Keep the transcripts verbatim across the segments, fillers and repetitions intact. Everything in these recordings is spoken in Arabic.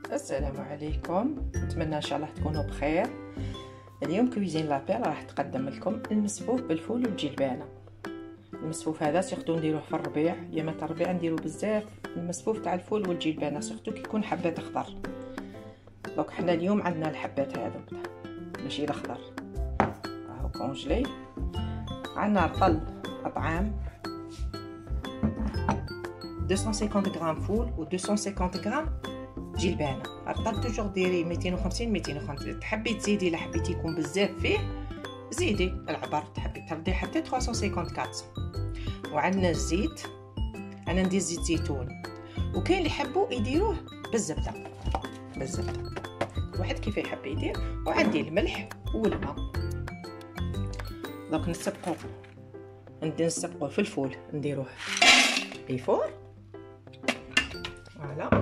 السلام عليكم، نتمنى ان شاء الله تكونوا بخير. اليوم كويزين لابيل راح تقدم لكم المسفوف بالفول والجلبانه. المسفوف هذا سيرتو نديروه في الربيع، يا ما الربيع نديرو بزاف المسفوف تاع الفول والجلبانه، سيرتو كي يكون حبات اخضر. دونك حنا اليوم عندنا الحبات هذو ماشي الاخضر، راهو كونجلي. عندنا رطل اطعام مئتين وخمسين غرام فول و مئتين وخمسين غرام جلبانه. الرطل توجور ديري مئتين وخمسين مئتين وخمسين، تحبي تزيدي الا حبيتي يكون بزاف فيه زيدي العبر، تحبي تردي حتى ثلاثمية وخمسين أربعمية. وعندنا الزيت، انا ندير زيت زيتون، وكاين اللي يحبوا يديروه بالزبده بالزبده، واحد كيف يحب يدير. وعندي الملح والماء. دونك نسبقو ندير نسبقو في الفول نديروه ايفور فوالا،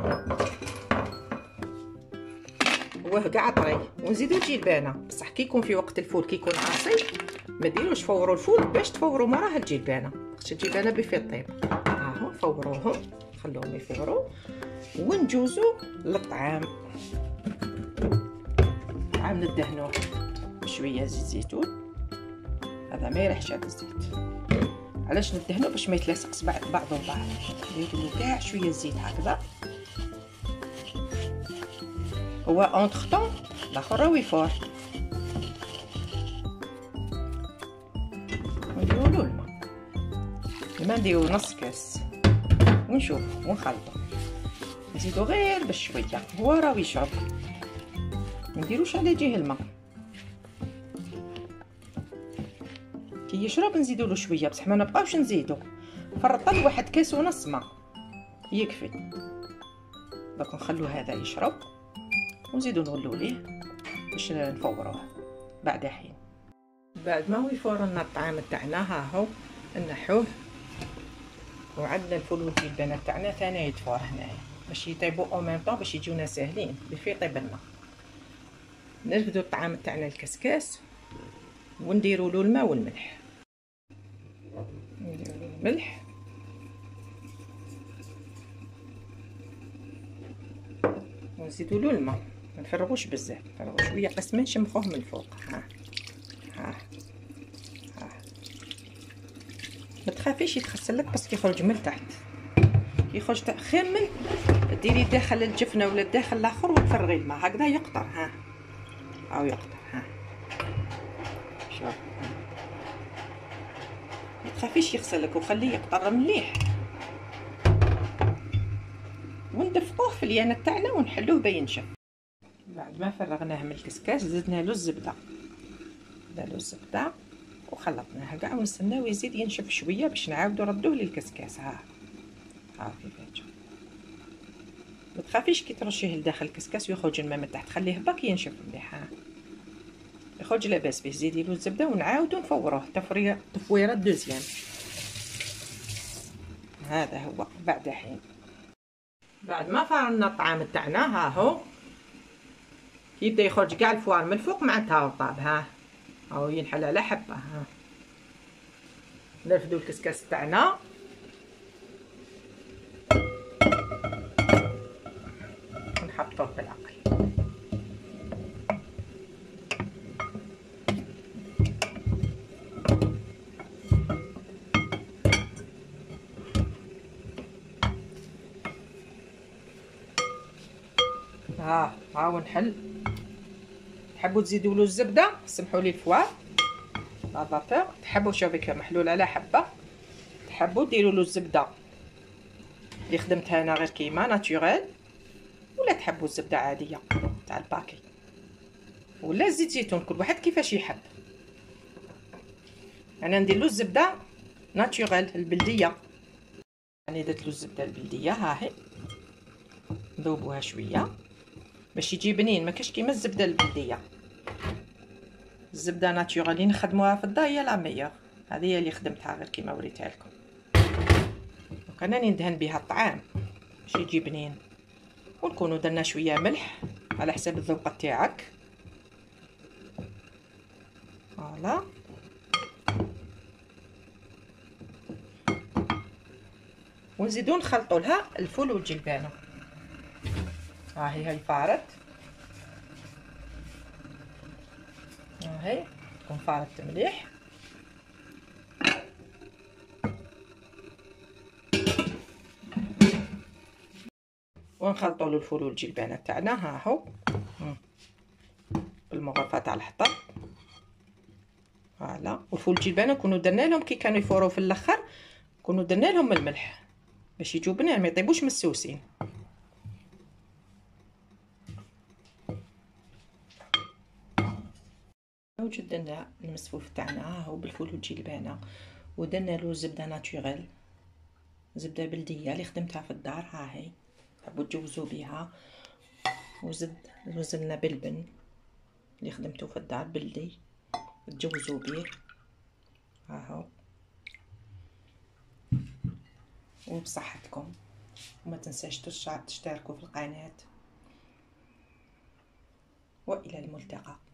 هو كاع طري. ونزيدو الجلبانه، بصح كي يكون في وقت الفول كي يكون عاصي ما ديروش فوروا الفول باش تفوروا مراه الجلبانه، خاص الجلبانه بفي طيب. هاهو فوروهم خلوهم يفوروا ونجوزو للطعام. الطعام ندهنوه بشويه زيت زيتون، هذا ما يريحش هذا الزيت. علاش ندهنو؟ باش ما يتلاصقش بعضو البعض. نديرو كاع شويه زيت هكذا. هو اونتر طون الاخر راهو يفور. نديرولو الماء، الماء نديرو نص كاس ونشوف ونخلطو، نزيدو غير بشويه هو راهو يشرب، منديروش على جهه الماء. كي يشرب نزيدولو شويه، بصح ما نبقاوش نزيدو. في الرطل واحد كاس ونص ماء يكفي. دونك نخلو هذا يشرب ونزيدو نغلو ليه باش نفوروه بعد حين. بعد ما هو يفور لنا الطعام تاعنا، ها هو نحوه. وعندنا الفول والجلبانه تاعنا ثاني يتفور هنايا باش يطيبوا او ميم طون، باش يجونا ساهلين بفي يطيب لنا. نرفدو الطعام تاعنا الكسكاس ونديروا له الماء والملح. نديروا له الملح ونزيدوا له الماء، ما نفرغوش بزاف، نفرغوا شويه قسم نشمخوه من الفوق. ها ها ها ما تخافيش يتخسل لك، بس كيخرج من تحت كي يخرج تحت خير من ديري داخل الجفنه ولا داخل الاخر وتفرغي الماء هكذا يقطر. ها او يقطر. ها شوف ما تخافيش يغسلك، وخليه يقطر مليح. وندفقوه في اليانه تاعنا ونحلوه بين ينشف. بعد ما فرغناه من الكسكاس زدنا له الزبده، زدنا له الزبده وخلطناه كاع ونستناو يزيد ينشف شويه باش نعاودو نردوه للكسكاس. ها ها كيف يجي. ما تخافيش كي ترشيه لداخل الكسكاس ويخرج الماء من تحت، خليه باقي ينشف مليح. ها يخرج لاباس فيه، زيدي له الزبده ونعاودو نفوروه تفريه تفويره دوزيام. هذا هو بعد حين. بعد ما فرنا الطعام تاعنا، ها هو يبدا يخرج كاع الفوار من الفوق معناتها طاب. ها هاو ينحل على حبه. ها نرفدو الكسكاس تاعنا ونحطوه في العقل. ها هاو نحل. تحبوا تزيدوا له الزبده سمحوا لي الفوار لا فابور، تحبوا شوفي محلول على حبه، تحبوا ديروا له الزبده اللي خدمتها انا غير كيما ناتوريل، ولا تحبوا الزبده عاديه تاع الباكي، ولا زيت زيتون، كل واحد كيفاش يحب. انا ندير له الزبده ناتوريل البلديه، يعني درت له الزبده البلديه. ها هي نذوبوها شويه باش يجي بنين، ما كاش كيما الزبده البلديه. الزبده ناتورال اللي نخدموها في الدار هي لا ميور، هذه هي اللي خدمتها غير كيما وريتها لكم. دونك انا ندهن بها الطعام باش يجي بنين، ونكونوا درنا شويه ملح على حساب الذوق تاعك. فوالا ونزيدو نخلطوا لها الفول والجلبانه. ها هي هي فارت، ها هي تكون فارت مليح. ونخلطوا له الفول والجلبانه تاعنا. ها هو بالمغرفه تاع الحطب. فوالا، والفول والجلبانه نكونوا درنا لهم كي كانوا يفوروا في الاخر، نكونوا درنا لهم الملح باش يجوا بنين، ما يطيبوش مسوسين. وجد درنا المسفوف تاعنا ها هو بالفول والجلبانه، ودرنا له زبده ناتوريل، زبده بلديه اللي خدمتها في الدار. ها هي تحبوا تجوزوا بها. وزد وزلنا بلبن اللي خدمته في الدار بلدي، تجوزوا به. ها هو وبصحتكم، وما تنساش تشتركوا في القناه، والى الملتقى.